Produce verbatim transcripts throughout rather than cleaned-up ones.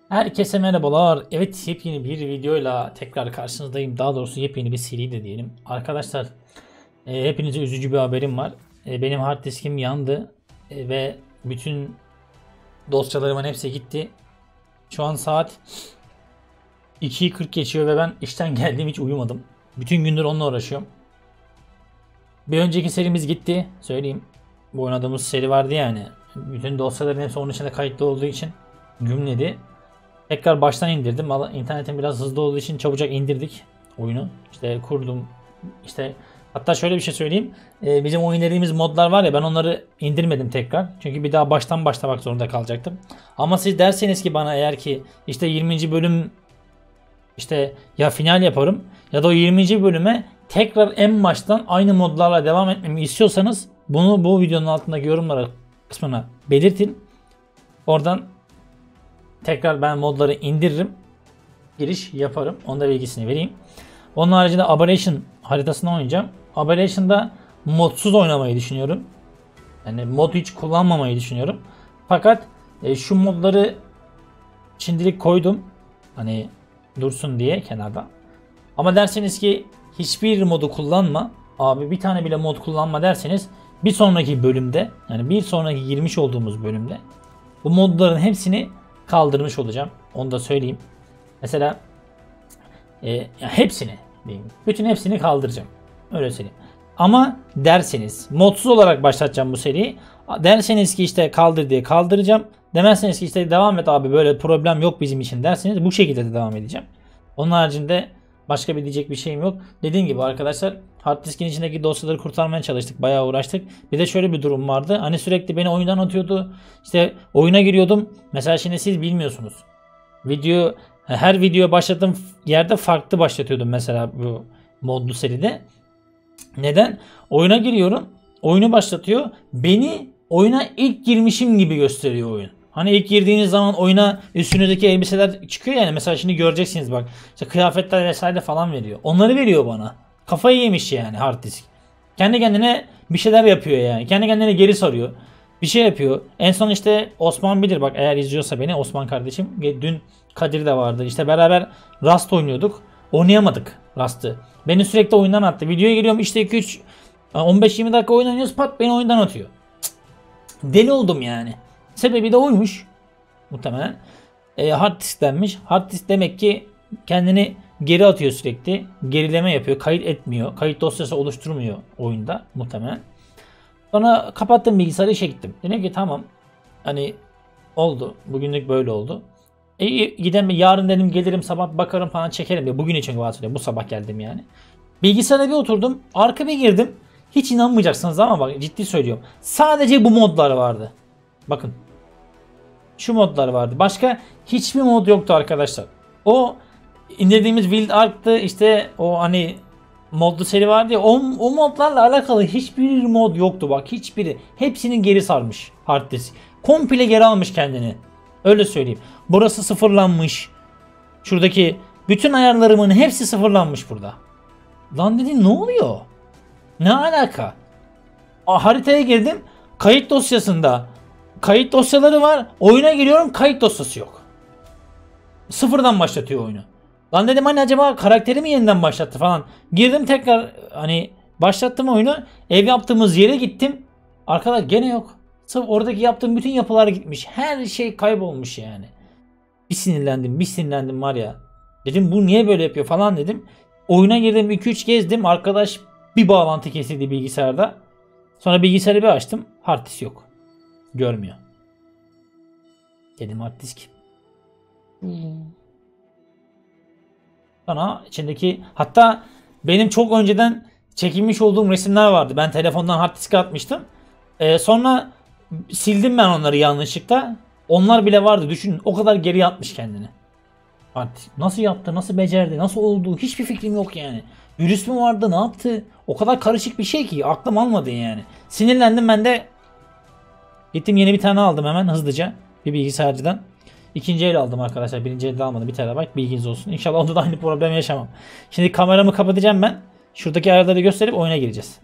Herkese merhabalar. Evet, yepyeni bir videoyla tekrar karşınızdayım. Daha doğrusu yepyeni bir seri de diyelim. Arkadaşlar e, hepinize üzücü bir haberim var. E, benim hard diskim yandı e, ve bütün dosyalarımın hepsi gitti. Şu an saat ikiyi kırk geçiyor ve ben işten geldim, hiç uyumadım. Bütün gündür onunla uğraşıyorum. Bir önceki serimiz gitti. Söyleyeyim. Bu oynadığımız seri vardı yani. Bütün dosyaların hepsi onun içinde kayıtlı olduğu için gümledi. Tekrar baştan indirdim. İnternetim biraz hızlı olduğu için çabucak indirdik oyunu. İşte kurdum. İşte hatta şöyle bir şey söyleyeyim. Ee, bizim oynadığımız modlar var ya, ben onları indirmedim tekrar. Çünkü bir daha baştan başlamak zorunda kalacaktım. Ama siz derseniz ki bana, eğer ki işte yirminci bölüm işte ya final yaparım ya da o yirminci bölüme tekrar en baştan aynı modlarla devam etmemi istiyorsanız bunu bu videonun altındaki yorumlara kısmına belirtin. Oradan tekrar ben modları indiririm. Giriş yaparım. Onda bilgisini vereyim. Onun haricinde Aberration haritasını oynayacağım. Aberration'da modsuz oynamayı düşünüyorum. Yani mod hiç kullanmamayı düşünüyorum. Fakat e, şu modları şimdilik koydum. Hani dursun diye kenarda. Ama derseniz ki hiçbir modu kullanma, abi bir tane bile mod kullanma derseniz, bir sonraki bölümde, yani bir sonraki girmiş olduğumuz bölümde bu modların hepsini kaldırmış olacağım. Onu da söyleyeyim. Mesela e, hepsini diyeyim. Bütün hepsini kaldıracağım. Öyle söyleyeyim. Ama derseniz modsuz olarak başlatacağım bu seriyi. Derseniz ki işte kaldır diye kaldıracağım. Demezseniz ki işte devam et abi, böyle problem yok bizim için derseniz bu şekilde de devam edeceğim. Onun haricinde başka bir diyecek bir şeyim yok. Dediğim gibi arkadaşlar, hard diskin içindeki dosyaları kurtarmaya çalıştık. Bayağı uğraştık. Bir de şöyle bir durum vardı. Hani sürekli beni oyundan atıyordu. İşte oyuna giriyordum. Mesela şimdi siz bilmiyorsunuz. Video, her video başladığım yerde farklı başlatıyordum mesela bu modlu seride. Neden? Oyuna giriyorum. Oyunu başlatıyor. Beni oyuna ilk girmişim gibi gösteriyor oyun. Hani ilk girdiğiniz zaman oyuna üstünüzdeki elbiseler çıkıyor yani. Mesela şimdi göreceksiniz bak. İşte kıyafetler vesaire falan veriyor. Onları veriyor bana. Kafayı yemiş yani hard disk. Kendi kendine bir şeyler yapıyor yani. Kendi kendine geri sarıyor. Bir şey yapıyor. En son işte Osman bilir bak, eğer izliyorsa beni, Osman kardeşim. Dün Kadir de vardı. İşte beraber Rust oynuyorduk. Oynayamadık Rust'ı. Beni sürekli oyundan attı. Videoya giriyorum işte iki üç on beş yirmi dakika oyun oynuyoruz, pat beni oyundan atıyor. Deli oldum yani. Sebebi de oymuş. Muhtemelen. E, hard disk denmiş. Hard disk demek ki kendini geri atıyor sürekli. Gerileme yapıyor. Kayıt etmiyor. Kayıt dosyası oluşturmuyor oyunda muhtemelen. Sonra kapattım bilgisayarı, işe gittim. Dedim ki tamam. Hani oldu. Bugünlük böyle oldu. E, gidelim yarın dedim, gelirim sabah bakarım falan, çekerim diye. Bugün için bahsediyorum. Bu sabah geldim yani. Bilgisayara bir oturdum. Arka bir girdim. Hiç inanmayacaksınız ama bak, ciddi söylüyorum. Sadece bu modlar vardı. Bakın. Şu modlar vardı. Başka hiçbir mod yoktu arkadaşlar. O indirdiğimiz Wild Ark'tı, işte o hani modlu seri vardı ya, o, o modlarla alakalı hiçbir mod yoktu bak, hiçbiri. Hepsinin geri sarmış hard disk. Komple geri almış kendini. Öyle söyleyeyim. Burası sıfırlanmış. Şuradaki bütün ayarlarımın hepsi sıfırlanmış burada. Lan dedim, ne oluyor? Ne alaka? A, haritaya girdim. Kayıt dosyasında kayıt dosyaları var. Oyuna giriyorum, kayıt dosyası yok. Sıfırdan başlatıyor oyunu. Lan dedim, hani acaba karakteri mi yeniden başlattı falan. Girdim tekrar, hani başlattım oyunu. Ev yaptığımız yere gittim. Arkadaş gene yok. Sırf oradaki yaptığım bütün yapılar gitmiş. Her şey kaybolmuş yani. Bir sinirlendim, bir sinirlendim var ya. Dedim bu niye böyle yapıyor falan dedim. Oyuna girdim, iki üç gezdim. Arkadaş bir bağlantı kesildi bilgisayarda. Sonra bilgisayarı bir açtım. Hard disk yok. Görmüyor. Dedim hard disk. Sonra içindeki, hatta benim çok önceden çekilmiş olduğum resimler vardı. Ben telefondan hard diske atmıştım. Ee, sonra sildim ben onları yanlışlıkla. Onlar bile vardı. Düşünün, o kadar geri atmış kendini. Hard disk. Nasıl yaptı? Nasıl becerdi? Nasıl oldu? Hiçbir fikrim yok yani. Virüs mü vardı? Ne yaptı? O kadar karışık bir şey ki aklım almadı yani. Sinirlendim ben de. Gittim yeni bir tane aldım hemen hızlıca. Bir bilgisayarcıdan. İkinci el aldım arkadaşlar. Birinci elde almadım. bir terabayt, bilginiz olsun. İnşallah onda da aynı problem yaşamam. Şimdi kameramı kapatacağım ben. Şuradaki ayarları gösterip oyuna gireceğiz.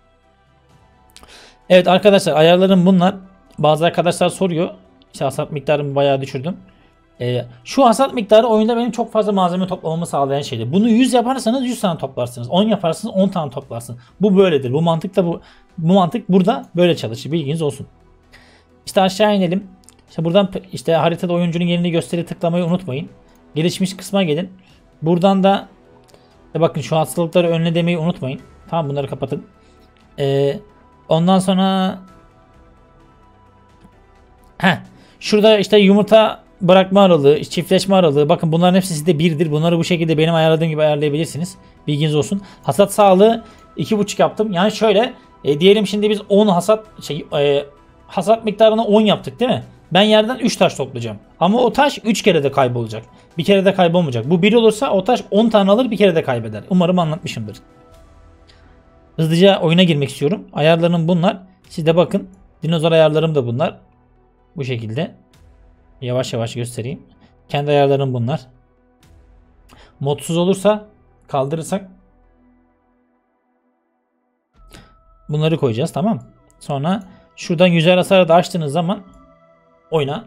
Evet arkadaşlar, ayarlarım bunlar. Bazı arkadaşlar soruyor. İşte hasat miktarımı bayağı düşürdüm. Ee, şu hasat miktarı oyunda benim çok fazla malzeme toplamamı sağlayan şeydi. Bunu yüz yaparsanız yüz tane toplarsınız. on yaparsanız on tane toplarsınız. Bu böyledir. Bu mantık da bu bu mantık burada böyle çalışır. Bilginiz olsun. İşte aşağı inelim. İşte buradan işte haritada oyuncunun yerini gösteri tıklamayı unutmayın. Gelişmiş kısma gelin. Buradan da e bakın şu hastalıkları önle demeyi unutmayın. Tamam, bunları kapatın. Ee, ondan sonra heh, şurada işte yumurta bırakma aralığı, çiftleşme aralığı. Bakın bunların hepsi sizde birdir. Bunları bu şekilde benim ayarladığım gibi ayarlayabilirsiniz. Bilginiz olsun. Hasat sağlığı iki buçuk yaptım. Yani şöyle e, diyelim şimdi biz on hasat şey e, hasat miktarını on yaptık değil mi? Ben yerden üç taş toplayacağım. Ama o taş üç kere de kaybolacak. Bir kere de kaybolmayacak. Bu bir olursa o taş on tane alır, bir kere de kaybeder. Umarım anlatmışımdır. Hızlıca oyuna girmek istiyorum. Ayarlarım bunlar. Siz de bakın. Dinozor ayarlarım da bunlar. Bu şekilde. Yavaş yavaş göstereyim. Kendi ayarlarım bunlar. Modsuz olursa kaldırırsak bunları koyacağız, tamam. Sonra şuradan güzel hasarı da açtığınız zaman oyuna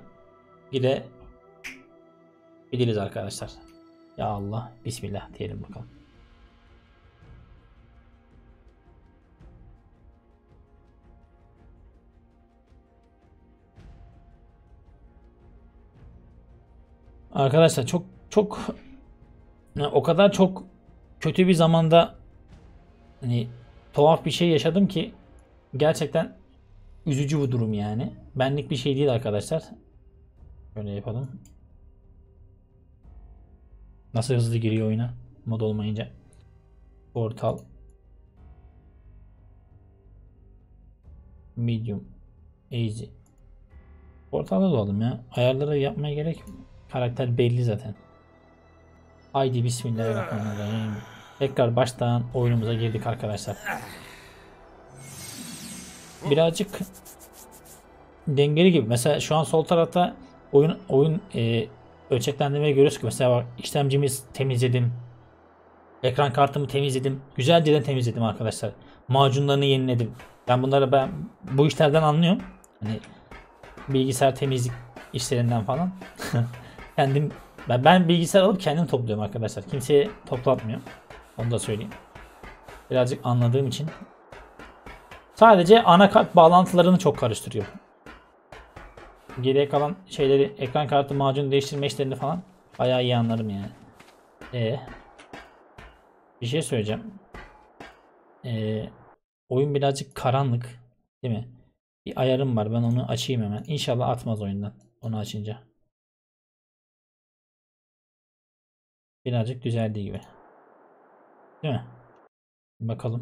girebiliriz arkadaşlar. Ya Allah, bismillah diyelim bakalım. Arkadaşlar çok çok o kadar çok kötü bir zamanda hani tuhaf bir şey yaşadım ki gerçekten üzücü bu durum yani. Benlik bir şey değil arkadaşlar. Böyle yapalım. Nasıl hızlı giriyor oyuna mod olmayınca. Portal. Medium. Easy. Portalda da olalım ya. Ayarları yapmaya gerek yok. Karakter belli zaten. Haydi bismillahirrahmanirrahim. Tekrar baştan oyunumuza girdik arkadaşlar. Birazcık dengeli gibi. Mesela şu an sol tarafta oyun oyun e, ölçeklendirmeyi görüyoruz ki mesela bak, işlemcimiz temizledim. Ekran kartımı temizledim. Güzelce temizledim arkadaşlar. Macunlarını yeniledim. Ben bunları ben bu işlerden anlıyorum. Hani bilgisayar temizlik işlerinden falan. Kendim ben, ben bilgisayar alıp kendim topluyorum arkadaşlar. Kimseye toplatmıyorum. Onu da söyleyeyim. Birazcık anladığım için. Sadece anakart bağlantılarını çok karıştırıyor. Geriye kalan şeyleri, ekran kartı, macun değiştirme işlerini falan bayağı iyi anlarım yani. Ee, bir şey söyleyeceğim. Ee, oyun birazcık karanlık, değil mi? Bir ayarım var. Ben onu açayım hemen. İnşallah atmaz oyundan. Onu açınca. Birazcık düzeldiği gibi. Değil mi? Bakalım.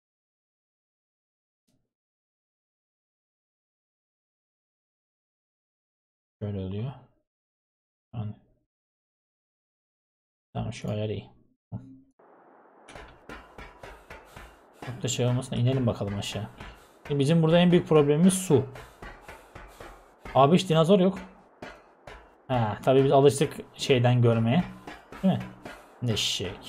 Böyle oluyor. Yani. Tamam, şu ayar iyi. Çok da şey olmasına inelim bakalım aşağı. Şimdi bizim burada en büyük problemimiz su. Abi hiç dinozor yok. Ha, tabii biz alıştık şeyden görmeye. Değil mi? Ne şek.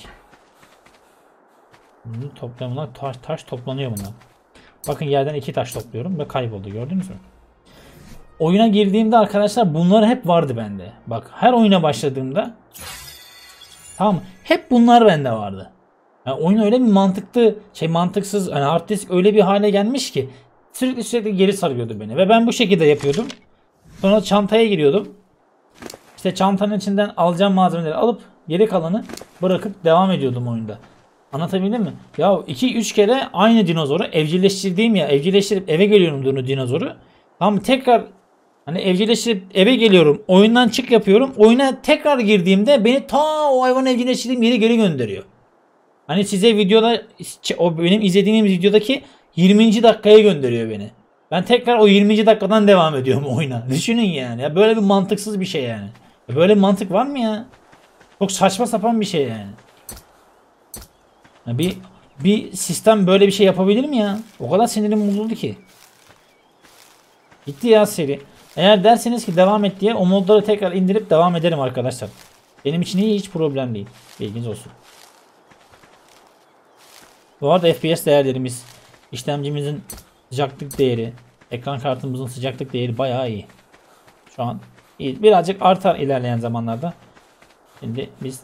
Bunu toplamına taş, taş toplanıyor bundan. Bakın yerden iki taş topluyorum ve kayboldu, gördünüz mü? Oyuna girdiğimde arkadaşlar bunlar hep vardı bende. Bak her oyuna başladığımda tamam, hep bunlar bende vardı. Yani oyun öyle bir mantıklı şey mantıksız hani hard disk öyle bir hale gelmiş ki sürekli sürekli geri sarıyordu beni ve ben bu şekilde yapıyordum. Sonra çantaya giriyordum. İşte çantanın içinden alacağım malzemeleri alıp geri kalanı bırakıp devam ediyordum oyunda. Anlatabildim mi? Ya iki üç kere aynı dinozoru evcilleştirdiğim ya evcilleştirip eve geliyorum bunu dinozoru. Tam tekrar hani evcilleştirip eve geliyorum. Oyundan çık yapıyorum. Oyuna tekrar girdiğimde beni ta o hayvanı evcilleştirdiğim yere geri gönderiyor. Hani size videoda o benim izlediğim videodaki yirminci dakikaya gönderiyor beni. Ben tekrar o yirminci dakikadan devam ediyorum oyuna. Düşünün yani. Ya böyle bir mantıksız bir şey yani. Ya böyle bir mantık var mı ya? Çok saçma sapan bir şey yani. Ya bir bir sistem böyle bir şey yapabilir mi ya? O kadar sinirim bozuldu ki. Gitti ya seri. Eğer derseniz ki devam et diye o modları tekrar indirip devam ederim arkadaşlar. Benim için iyi, hiç problem değil. Bilginiz olsun. Bu arada F P S değerlerimiz, işlemcimizin sıcaklık değeri, ekran kartımızın sıcaklık değeri bayağı iyi. Şu an İyi. Birazcık artar ilerleyen zamanlarda. Şimdi biz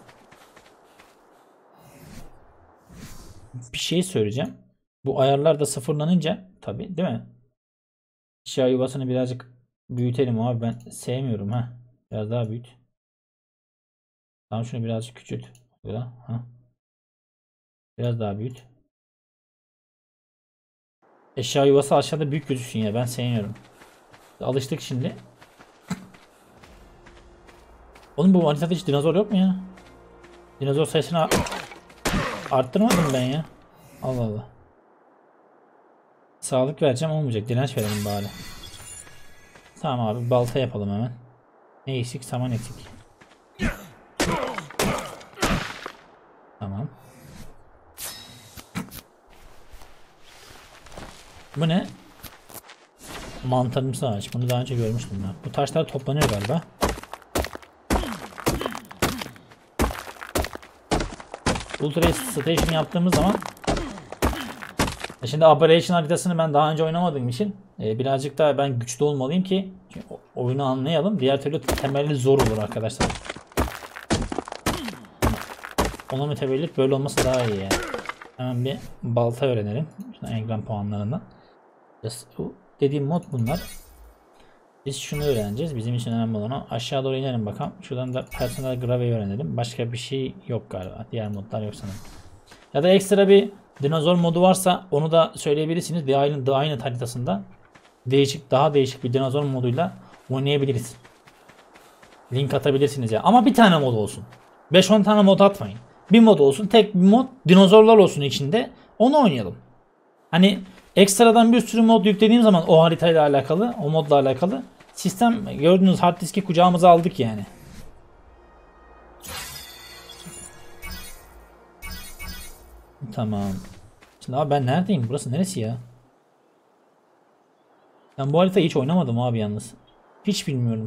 bir şey söyleyeceğim. Bu ayarlar da sıfırlanınca tabi değil mi? Eşya yuvasını birazcık büyütelim abi, ben sevmiyorum ha. Biraz daha büyüt. Tamam, şunu birazcık küçült. Burada. Ha. Biraz daha büyüt. Eşya yuvası aşağıda büyük gözüksün ya, ben sevmiyorum. Alıştık şimdi. Oğlum bu haritada hiç dinozor yok mu ya? Dinozor sayısını arttırmadım ben ya. Allah Allah. Sağlık vereceğim, olmayacak. Direnç verelim bari. Tamam abi, balta yapalım hemen. Ne eksik? Saman eksik. Tamam. Bu ne? Mantarımsı ağaç. Bunu daha önce görmüştüm ben. Bu taşlar toplanıyor galiba. Ultra Station yaptığımız zaman, şimdi Operation haritasını ben daha önce oynamadığım için e, birazcık daha ben güçlü olmalıyım ki oyunu anlayalım. Diğer türlü temelli zor olur arkadaşlar. Ona mütevellit böyle olması daha iyi yani. Hemen bir balta öğrenelim. Şuna engram puanlarından. Bu dediğim mod bunlar. Biz şunu öğreneceğiz. Bizim için önemli olan o. Aşağı doğru inelim bakalım. Şuradan da personel grave'yi öğrenelim. Başka bir şey yok galiba. Diğer modlar yok sanırım. Ya da ekstra bir dinozor modu varsa onu da söyleyebilirsiniz. The Island, The Island haritasında değişik, daha değişik bir dinozor moduyla oynayabiliriz. Link atabilirsiniz ya. Ama bir tane mod olsun. beş on tane mod atmayın. Bir mod olsun. Tek bir mod. Dinozorlar olsun içinde. Onu oynayalım. Hani ekstradan bir sürü mod yüklediğim zaman o haritayla alakalı, o modla alakalı sistem, gördüğünüz hard diski kucağımıza aldık yani. Tamam. Şimdi abi ben neredeyim? Burası neresi ya? Ben bu haritayı hiç oynamadım abi yalnız. Hiç bilmiyorum.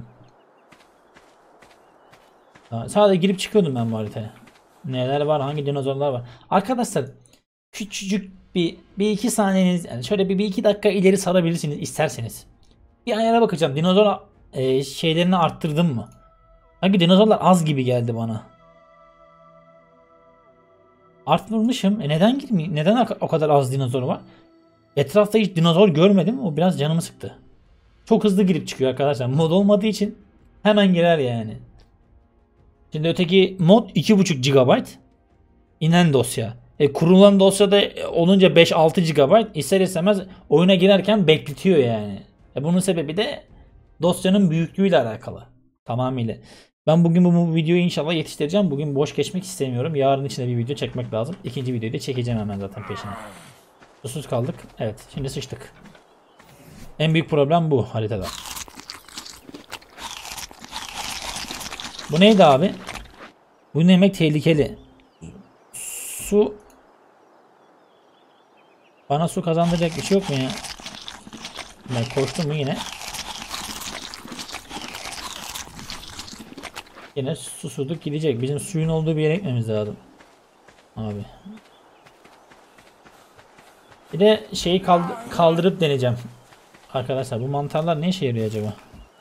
Sadece girip çıkıyordum ben bu haritaya. Neler var, hangi dinozorlar var. Arkadaşlar küçücük bir bir iki saniyeniz, yani şöyle bir, bir iki dakika ileri sarabilirsiniz isterseniz. Bir ayara bakacağım. Dinozor e, şeylerini arttırdım mı? Sanki dinozorlar az gibi geldi bana. Arttırmışım. E neden girmiyor? Neden o kadar az dinozor var? Etrafta hiç dinozor görmedim. O biraz canımı sıktı. Çok hızlı girip çıkıyor arkadaşlar. Mod olmadığı için hemen girer yani. Şimdi öteki mod iki buçuk gigabayt. İnen dosya. E, kurulan dosyada olunca beş altı gigabayt. İster istemez oyuna girerken bekletiyor yani. E, bunun sebebi de dosyanın büyüklüğüyle alakalı. Tamamıyla. Ben bugün bu, bu videoyu inşallah yetiştireceğim. Bugün boş geçmek istemiyorum. Yarın içinde bir video çekmek lazım. İkinci videoyu da çekeceğim hemen zaten peşine. Susuz kaldık. Evet. Şimdi sıçtık. En büyük problem bu haritada. Bu neydi abi? Bu yemek tehlikeli. Su. Bana su kazandıracak bir şey yok mu ya? Ben koştum mu yine? Yine susuduk gidecek. Bizim suyun olduğu bir yere gitmemiz lazım. Abi. Bir de şeyi kaldırıp deneyeceğim. Arkadaşlar bu mantarlar ne işe yarıyor acaba?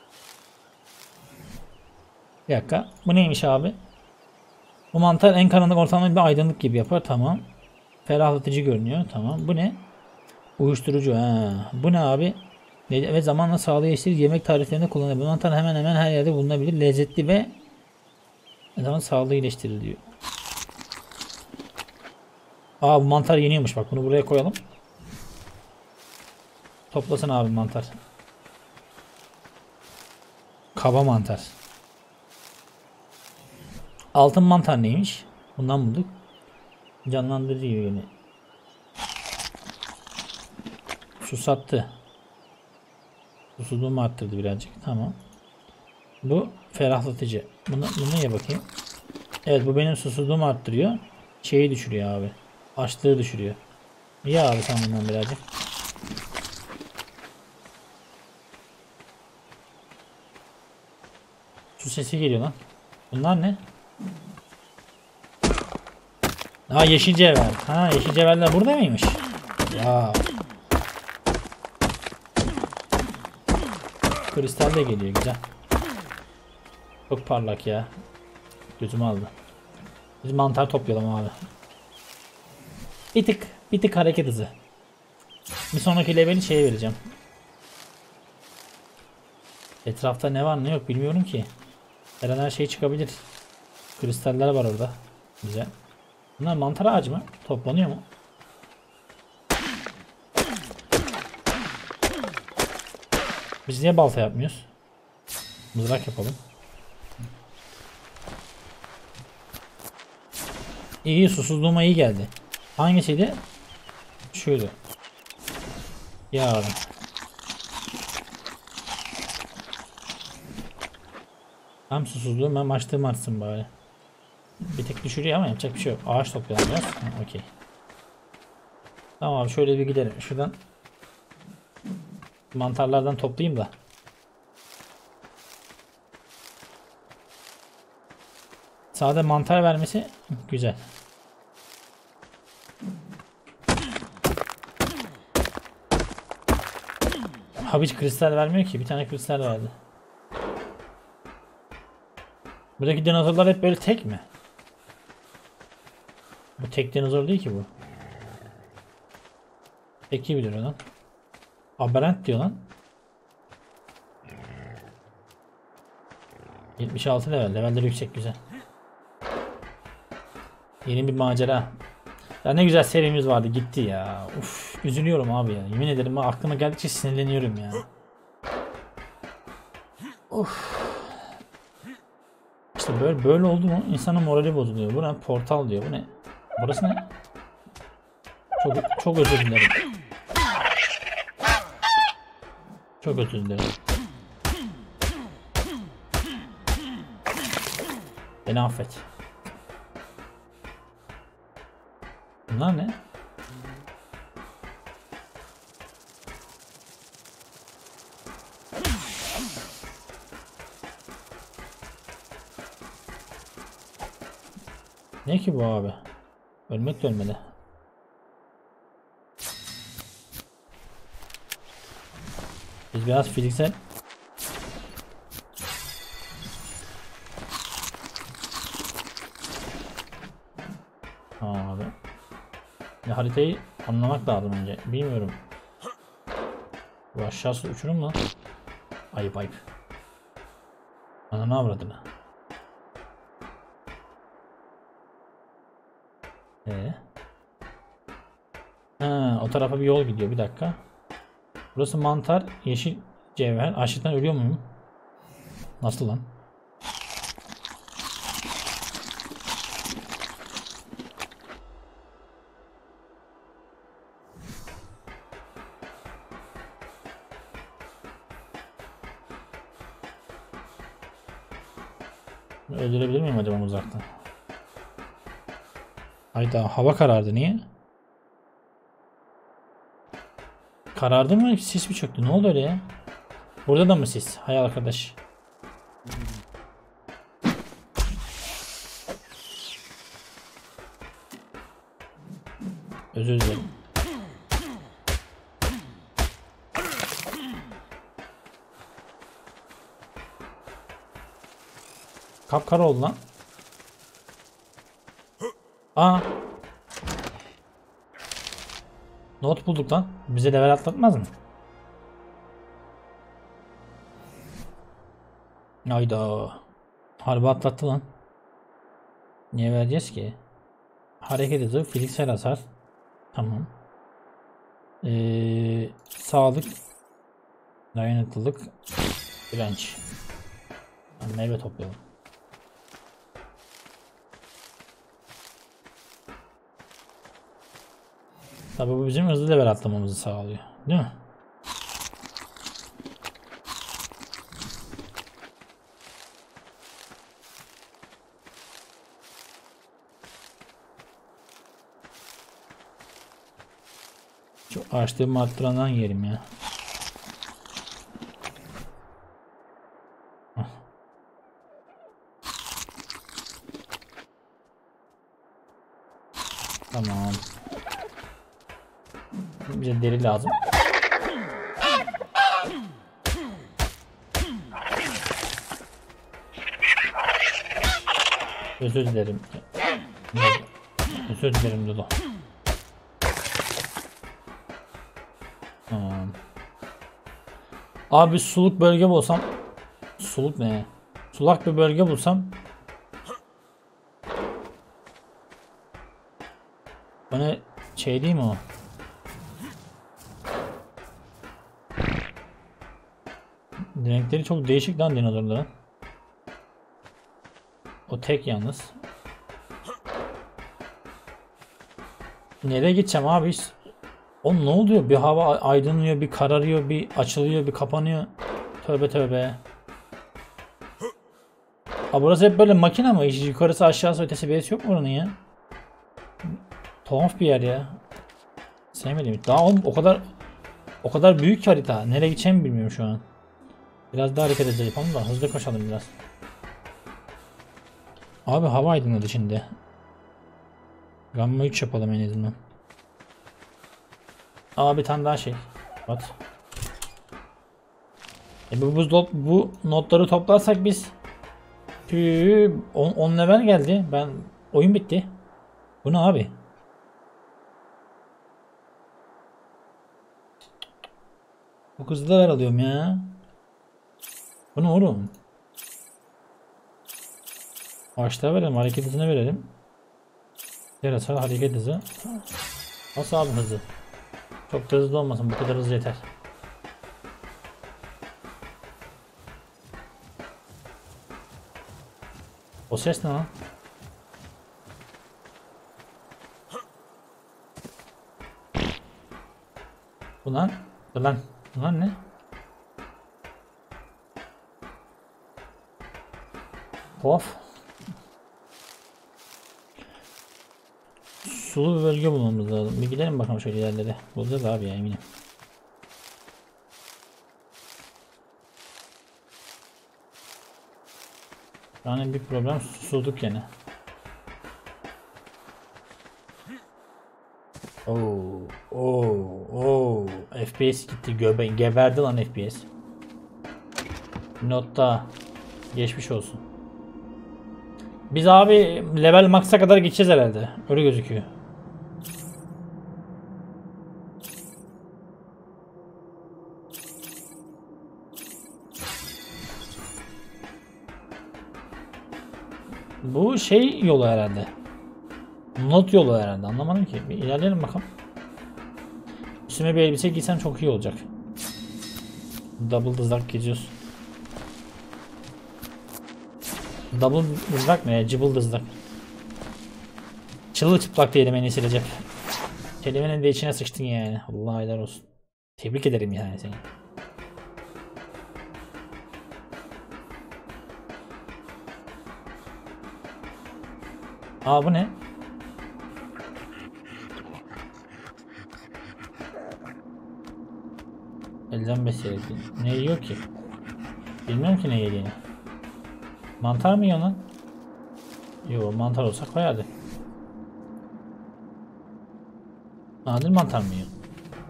Bir dakika. Bu neymiş abi? Bu mantar en karanlık ortamda bir aydınlık gibi yapar. Tamam. Ferahlatıcı görünüyor. Tamam. Bu ne? Uyuşturucu. Ha. Bu ne abi? Ve zamanla sağlığı eşittir. Yemek tariflerinde kullanılır. Bu mantar hemen hemen her yerde bulunabilir. Lezzetli ve zaman sağlığı iyileştirir diyor. Aa, bu mantar yeniyormuş. Bak bunu buraya koyalım. Toplasın abi mantar. Kaba mantar. Altın mantar neymiş? Bundan bulduk. Canlandırıyor yine. Susattı. Susuzluğumu arttırdı birazcık. Tamam. Bu ferahlatıcı. Bunu, bunu ye bakayım. Evet, bu benim susuzluğumu arttırıyor. Şeyi düşürüyor abi. Açlığı düşürüyor. Ye abi sen bundan birazcık. Su sesi geliyor lan. Bunlar ne? Ha, yeşil cevher. Ha, yeşil cevherler burada mıymış? Ya. Kristal de geliyor, güzel. Çok parlak ya. Gözümü aldı. Biz mantar toplayalım abi. Bir tık, bir tık hareket hızı. Bir sonraki leveli şeye vereceğim. Etrafta ne var ne yok bilmiyorum ki. Her an her şey çıkabilir. Kristaller var orada. Güzel. Bunlar mantar ağacı mı? Toplanıyor mu? Biz niye balta yapmıyoruz? Mızrak yapalım. İyi, susuzluğuma iyi geldi. Hangisiydi? Şuydu. Yarın. Hem susuzluğum hem açlığım artsın bari. Bir tek düşürüyor ama yapacak bir şey yok. Ağaç toplayalım biraz. Okey. Tamam abi, şöyle bir gidelim. Şuradan mantarlardan toplayayım da. Sade mantar vermesi güzel. Abi hiç kristal vermiyor ki. Bir tane kristal verdi. Buradaki dinozorlar hep böyle tek mi? Bu tek dinozor değil ki bu. Tek iyi bilir lan. Aberrant diyor lan. yetmiş altı level. Levelleri yüksek, güzel. Yeni bir macera. Ya ne güzel serimiz vardı, gitti ya. Uf, üzülüyorum abi ya. Yemin ederim aklıma geldikçe sinirleniyorum ya. Of. İşte böyle böyle oldu mu insanın morali bozuluyor. Bu ne? Portal diyor. Bu ne? Burası ne? Çok çok özür dilerim. Çok özür dilerim. Beni affet. Bunlar ne? Ne ki bu abi? Ölmek de ölmedi. Biz biraz fiziksel abi. Ya haritayı anlamak lazım önce. Bilmiyorum. Bu aşağısı uçurum mu? Ayıp ayıp. Ananı avradını. Ee? Ha, o tarafa bir yol gidiyor. Bir dakika. Burası mantar, yeşil cevher. Açlıktan ölüyor muyum? Nasıl lan? Öldürebilir miyim acaba uzaktan? Hayda, hava karardı, niye? Karardı mı? Sis mi çöktü? Ne oldu öyle ya? Burada da mı sis? Hay arkadaş. Özür dilerim. Kapkara oldu lan. Aa. Not bulduk lan. Bize level atlatmaz mı? Hayda. Harbi atlattı lan. Niye vereceğiz ki? Hareket hızı, fiziksel hasar. Tamam. Ee, sağlık, dayanıklılık, direnç. Yani meyve toplayalım. Tabii bu bizim hızlı level atlamamızı sağlıyor. Değil mi? Şu açlığımı arttırandan yerim ya. Tamam. Bize deri lazım. Özür dilerim. Özür dilerim Dodo. Tamam. Abi suluk bölge bulsam. Suluk ne? Sulak bir bölge bulsam. Bana şey değil mi o? Renkleri çok değişik lan dinozorların. O tek yalnız. Nereye gideceğim abi hiç? O ne oluyor? Bir hava aydınlıyor, bir kararıyor, bir açılıyor, bir kapanıyor. Tövbe tövbe. Aa, burası hep böyle makine mi? Hiç yukarısı aşağısı ötesi bir yer yok mu buranın ya? Tuhaf bir yer ya. Sevmedim. Daha oğlum o kadar o kadar büyük harita. Nereye gideceğimi bilmiyorum şu an. Biraz daha hareket edeceğim yapalım da hızlı koşalım biraz. Abi hava aydınladı şimdi. Gamma üç yapalım en azından. Aa bir tane daha şey. What? E bu, bu, bu notları toplarsak biz on level geldi. Ben oyun bitti. Bu ne abi? Çok hızlı level alıyorum ya. Bu ne oğlum? Başta verelim, hareket hızını verelim. Yarasa hareket hızı. Nasıl abi hızı? Çok da hızlı olmasın, bu kadar hızlı yeter. O ses ne lan? Ulan, ulan, ulan ne? Of. Sulu bir bölge bulmamız lazım. Bir gidelim bakalım şöyle yerlere. Bulacağız abi ya eminim. Yani bir problem susuzluk yani. Oo, oo, oo. F P S gitti göbe geberdi lan F P S. Notta geçmiş olsun. Biz abi level max'a kadar geçeceğiz herhalde. Öyle gözüküyor. Bu şey yolu herhalde. Not yolu herhalde. Anlamadım ki. Bir ilerleyelim bakalım. Üstüme bir elbise giysem çok iyi olacak. Double dızlak geziyoruz. Double dızlak ne ya? Cıbıl dızlak. Çıllı çıplak diyelim en iyisi Recep. Kelimenin de içine sıçtın yani. Allah aylar olsun. Tebrik ederim yani seni. Aa bu ne? Elden besledik. Ne yiyor ki? Bilmiyorum ki ne yediğini. Mantar mı yiyor lan? Yo mantar olsa koyardı. Nadir mantar mı yiyor?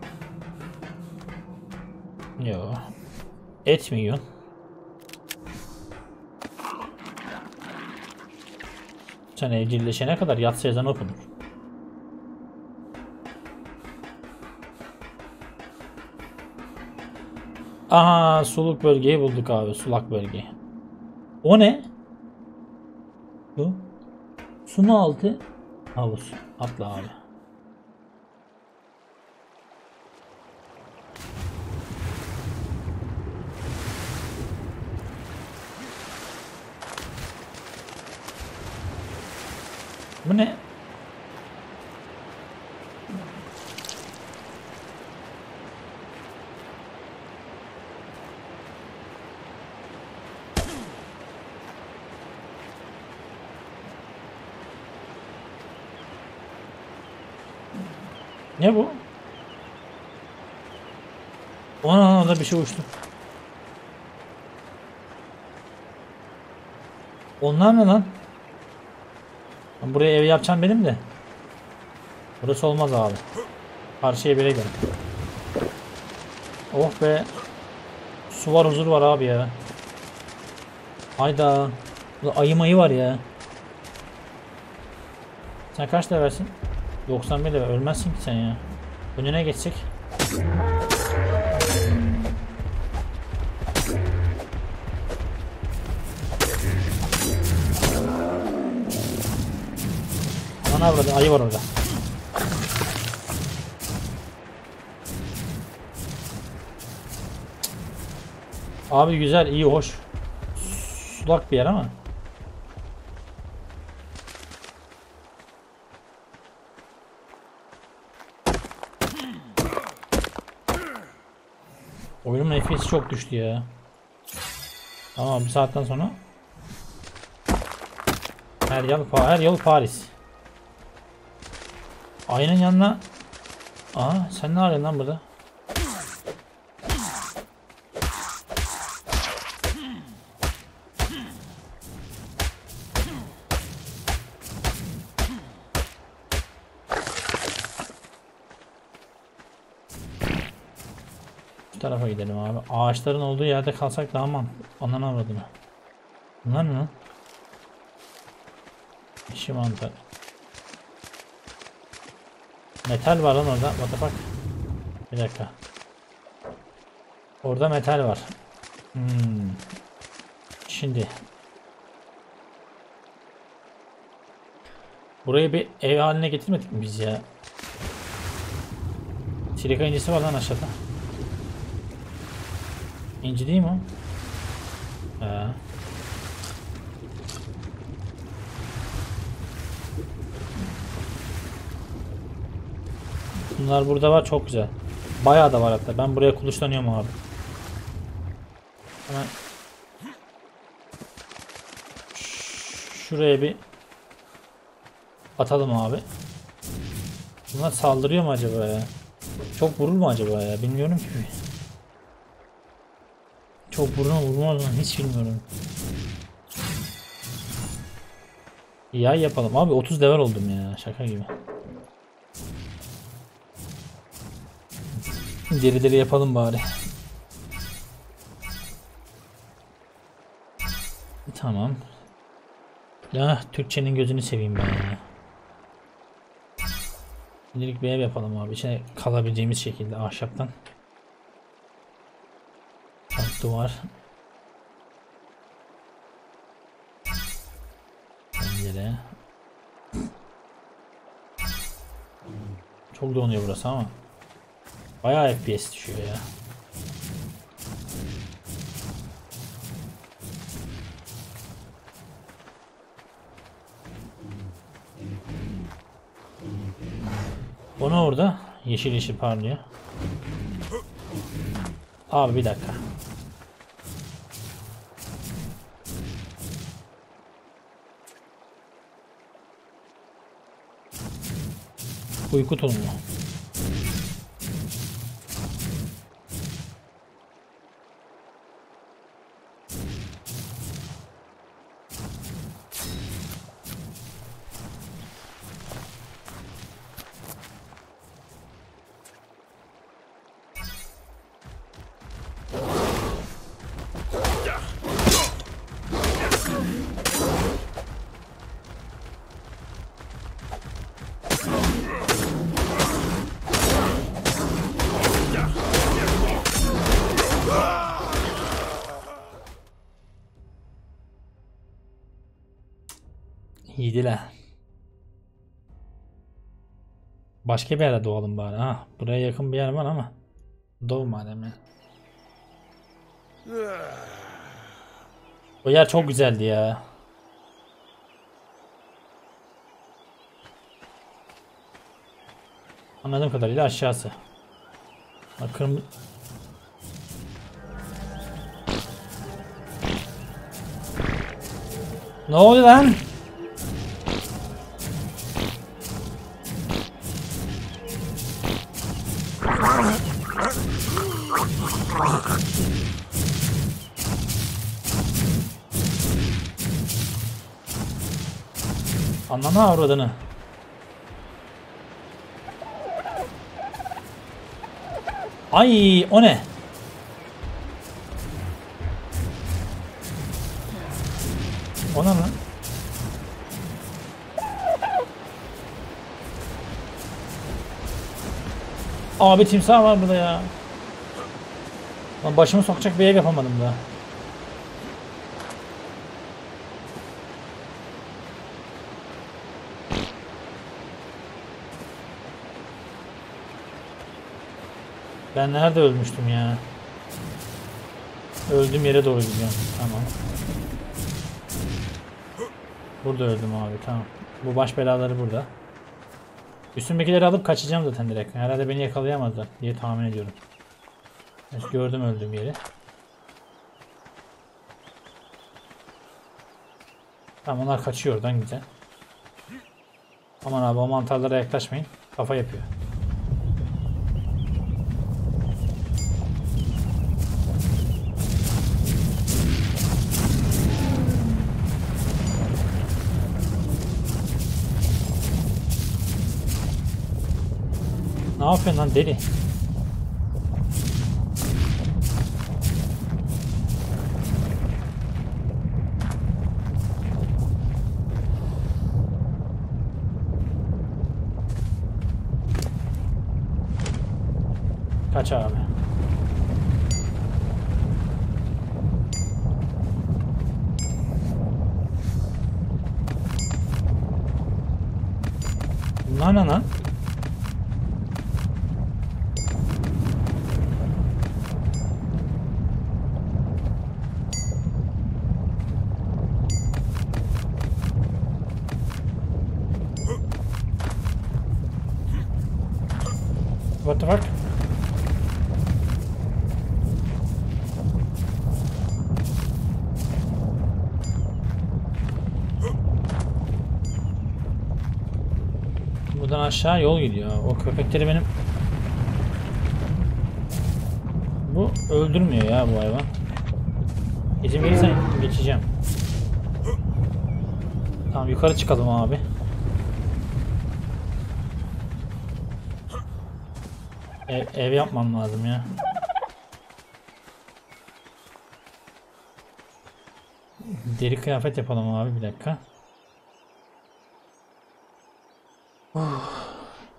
Yo. Et mi yiyor? Sen evcilleşene kadar yatsı ezanı okunur. Aha suluk bölgeyi bulduk abi. Sulak bölge. O ne? Bu. Sunu altı havuz. Atla abi. Bu ne? Ne bu? Ona orada bir şey uçtu. Onlar ne lan? Buraya ev yapacağım benim de. Burası olmaz abi. Karşıya bire gel. Oh be. Su var huzur var abi ya. Hayda. Burada ayı mayı var ya. Sen kaç levelsin? doksan bir level. Ölmezsin ki sen ya. Önüne geçsek. Aman avradı, ayı var orada. Abi güzel, iyi, hoş. Sulak bir yer ama. Oyunun F P S'i çok düştü ya. Tamam, bir saatten sonra her yıl her yıl Paris. Ayının yanına. Aha, sen ne arıyorsun lan burada? Bu tarafa gidelim abi. Ağaçların olduğu yerde kalsak daha man. Ondan avradım. Bunlar ne lan? İşi mantar. Metal var lan orada. What the fuck? Bir dakika. Orada metal var. Hmm. Şimdi. Burayı bir ev haline getirmedik mi biz ya? Silika incisi var lan aşağıda. İnci değil mi o? He. Bunlar burada var, çok güzel. Bayağı da var hatta. Ben buraya kuluçlanıyorum abi. Hemen şuraya bir atalım abi. Bunlar saldırıyor mu acaba ya? Çok vurur mu acaba ya? Bilmiyorum ki. Çok vurur mu vurmaz mı? Hiç bilmiyorum. Yay yapalım. Abi otuz level oldum ya. Şaka gibi. Deri deri yapalım bari. Tamam. Ya Türkçenin gözünü seveyim ben ya. Şimdilik bir ev yapalım abi. İçine kalabileceğimiz şekilde ahşaptan. Bak, duvar. Pencere. Çok donuyor burası ama. Bayağı F P S düşüyor ya. O ne orada? Yeşil yeşil parlıyor. Abi bir dakika. Uyku tulumu. İyiydiler. Başka bir yere doğalım bari. Ha, buraya yakın bir yer var ama doğu madem ya. O yer çok güzeldi ya. Anladığım kadarıyla aşağısı. Bak, kırmızı. Ne oluyor lan? Anlama avradını. Ay, o ne? O ne lan? Abi timsah var burada ya. Lan başımı sokacak bir ev yapamadım da. Ben nerede ölmüştüm ya? Öldüğüm yere doğru gidiyorum. Tamam. Burada öldüm abi, tamam. Bu baş belaları burada. Üstümdekileri alıp kaçacağım zaten direkt. Herhalde beni yakalayamazlar diye tahmin ediyorum. Evet, gördüm öldüğüm yeri. Tamam, onlar kaçıyor oradan, güzel. Aman abi, o mantarlara yaklaşmayın. Kafa yapıyor. Ne yapıyorsun lan deli? Kaç abi. Bunlar ne lan? What the fuck? Buradan aşağı yol gidiyor. O köpekleri benim... Bu öldürmüyor ya bu hayvan. İzin verirsen geçeceğim. Tamam, yukarı çıkalım abi. Ev, ev yapmam lazım ya. Deri kıyafet yapalım abi, bir dakika. Oh.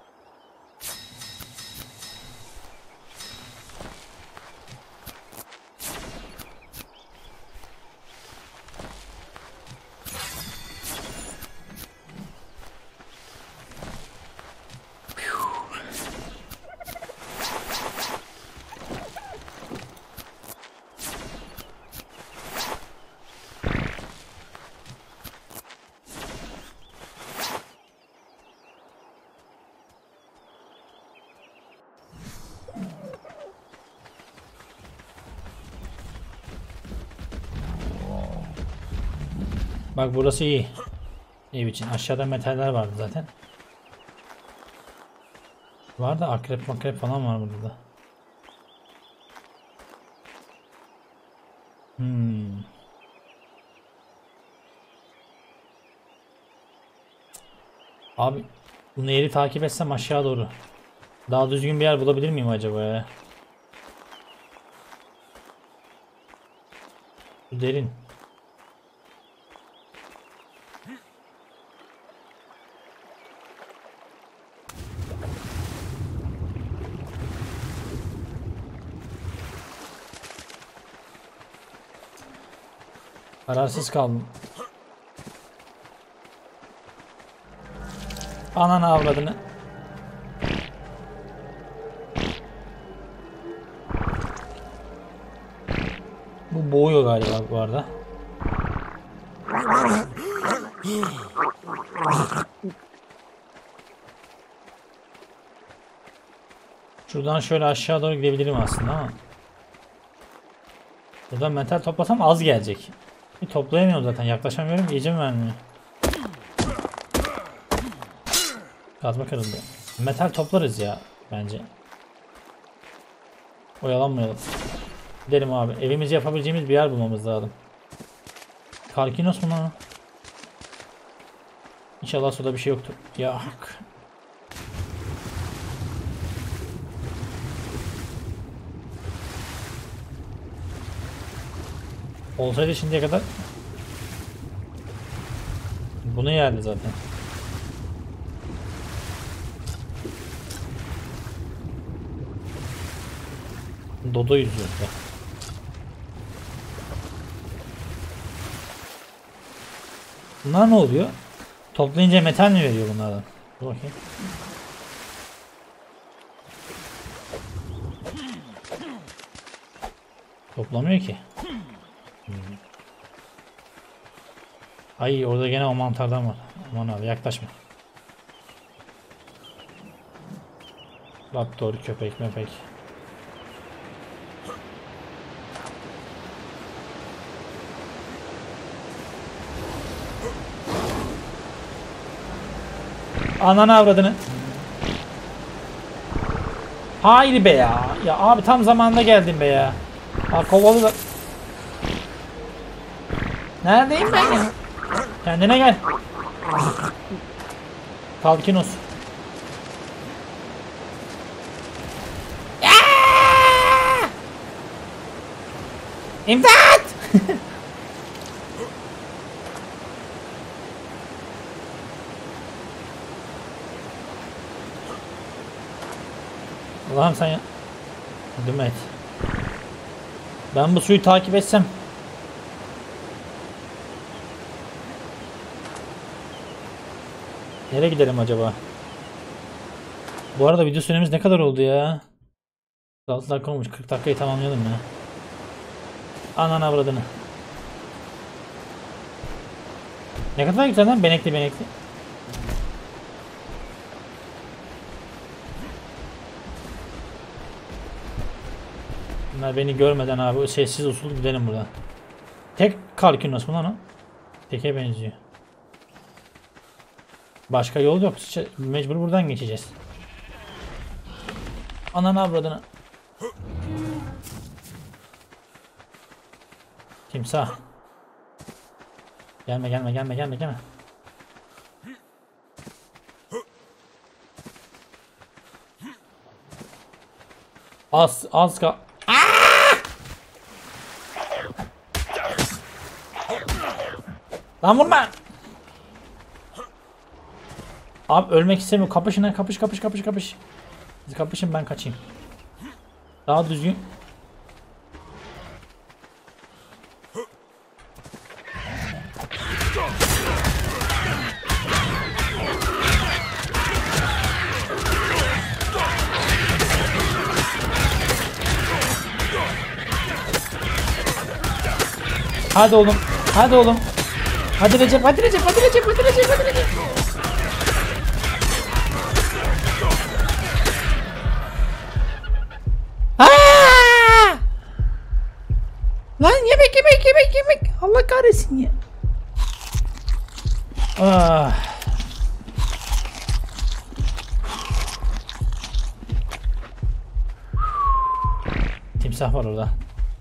Bak burası iyi. Ev için. Aşağıda metaller vardı zaten. Var da akrep makrep falan var burada da. Hmm. Abi bu nehri takip etsem aşağı doğru. Daha düzgün bir yer bulabilir miyim acaba ya? Bu derin. Kararsız kaldım. Ananı avradını. Bu boğuyor galiba bu arada. Şuradan şöyle aşağı doğru gidebilirim aslında ama. Buradan metal toplasam az gelecek. Bir toplayamıyorum zaten, yaklaşamıyorum, yiyeceğim vermiyor. Kazma kırıldı. Metal toplarız ya bence. Oyalanmayalım. Gidelim abi. Evimizi yapabileceğimiz bir yer bulmamız lazım. Karkinos mu lan? İnşallah suda bir şey yoktur. Ya. Olsaydı şimdiye kadar bunu yerdi zaten. Dodo yüzüyor da. Bunlar ne oluyor? Toplayınca metal mi veriyor bunlardan? Dur bakayım. Toplamıyor ki. Hmm. Ay orada gene o mantardan var. Aman abi yaklaşma. Raptor, köpek, mepek. Ananı avradını. Hayır be ya. Ya abi tam zamanında geldin be ya. Ha kovalı da. Neredeyim ben ya? Kendine gel. Kalkinos. İmdat! Allah'ım sen ya. Yardım et. Ben bu suyu takip etsem. Nereye gidelim acaba? Bu arada video süremiz ne kadar oldu ya? altı dakika olmuş. kırk dakikayı tamamlayalım ya. Anan avradını. Ne kadar güzel lan, benekli benekli. Bunlar beni görmeden abi sessiz usul gidelim buradan. Tek Kalkinos mu lan o? Teke benziyor. Başka yol yok. Mecbur buradan geçeceğiz. Ananı avradını. Timsah. Gelme gelme gelme gelme gelme. Az az ka. Lan vurma. Abi ölmek istemiyor. Kapışın lan, kapış kapış kapış kapış. Siz kapışın, ben kaçayım. Daha düzgün. Hadi oğlum. Hadi oğlum. Hadi Recep, hadi Recep, hadi Recep, hadi Recep, hadi Recep. Aa! Lan yemek yemek yemek yemek. Allah kahretsin ya. Ah. Timsah var orada.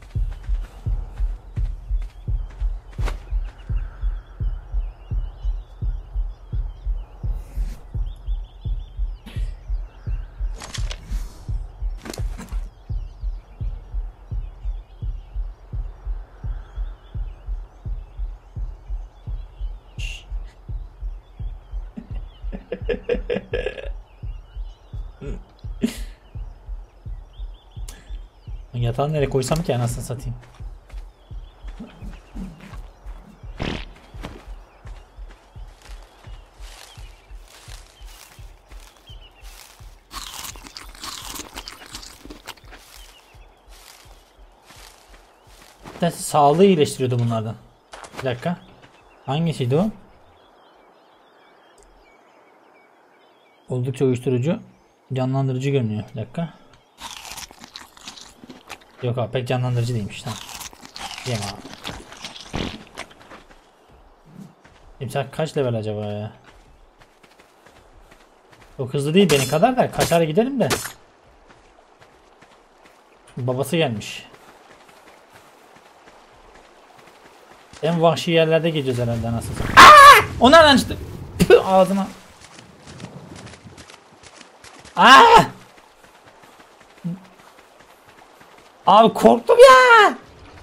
Yatağı nereye koysam ki anasını satayım. Sağlığı iyileştiriyordu bunlardan. Bir dakika. Hangisiydi o? Oldukça uyuşturucu. Canlandırıcı görünüyor. Bir dakika. Yok abi, pek canlandırıcı değilmiş. Tamam. Yem abi. Timsah kaç level acaba ya? Çok hızlı değil beni kadar da, kaçar gidelim de. Babası gelmiş. En vahşi yerlerde gideceğiz herhalde nasıl. Aa! O nereden çıktı? Püh, ağzıma. Aa! Abi korktum ya.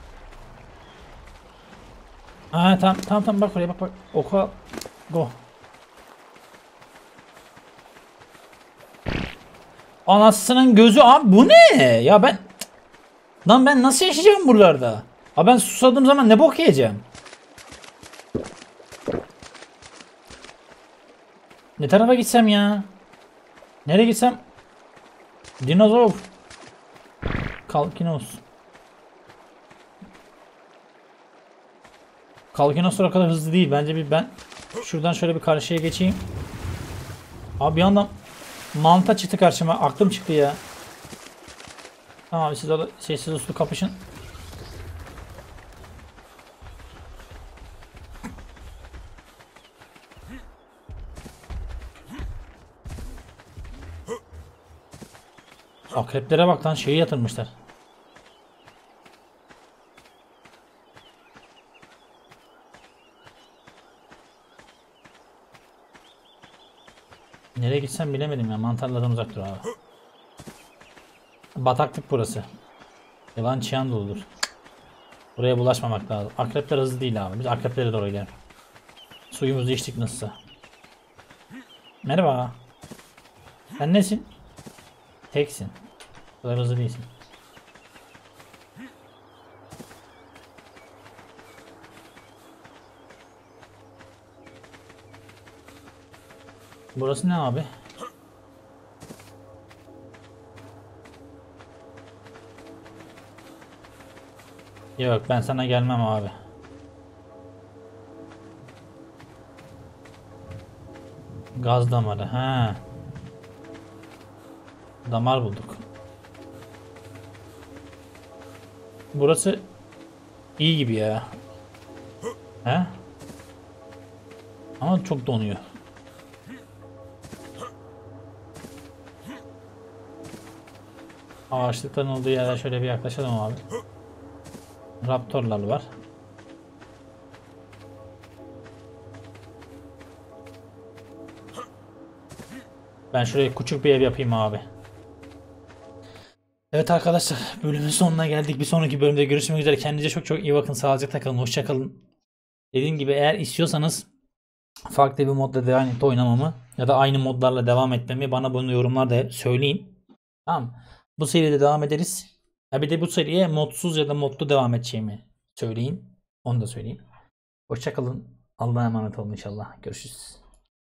Aa tamam tamam tamam, bak oraya bak bak. Oku. Go. Anasının gözü abi, bu ne? Ya ben Lan ben nasıl yaşayacağım buralarda? Ha ben susadığım zaman ne bok yiyeceğim? Ne tarafa gitsem ya? Nereye gitsem? Dinozor. Kalkinos. Kalkinoslar o kadar hızlı değil. Bence bir ben şuradan şöyle bir karşıya geçeyim. Abi bir yandan manta çıktı karşıma. Aklım çıktı ya. Tamam siz orada sessiz uslu kapışın. Akreplere bak lan şeyi yatırmışlar. Nereye gitsem bilemedim ya. Mantarlardan uzak dur abi. Bataklık burası. Yılan çıyan doludur. Buraya bulaşmamak lazım. Akrepler hızlı değil abi. Biz akreplere doğru gidelim. Suyumuzu içtik nasılsa. Merhaba. Sen nesin? Teksin. Bu kadar hızlı değilsin. Burası ne abi? Yok ben sana gelmem abi. Gaz damarı. Ha. Damar bulduk. Burası iyi gibi ya. He? Ama çok donuyor. Ağaçlıkların olduğu yere şöyle bir yaklaşalım abi. Raptorlar var. Ben şuraya küçük bir ev yapayım abi. Evet arkadaşlar bölümün sonuna geldik. Bir sonraki bölümde görüşmek üzere. Kendinize çok çok iyi bakın. Sağlıcakla kalın. Hoşça kalın. Dediğim gibi eğer istiyorsanız farklı bir modda devam et oynamamı ya da aynı modlarla devam etmemi bana bunu yorumlarda söyleyin. Tamam. Bu seride devam ederiz. Ha bir de bu seriye modsuz ya da modlu devam edeceğimi söyleyin. Onu da söyleyeyim. Hoşça kalın. Allah'a emanet olun inşallah. Görüşürüz.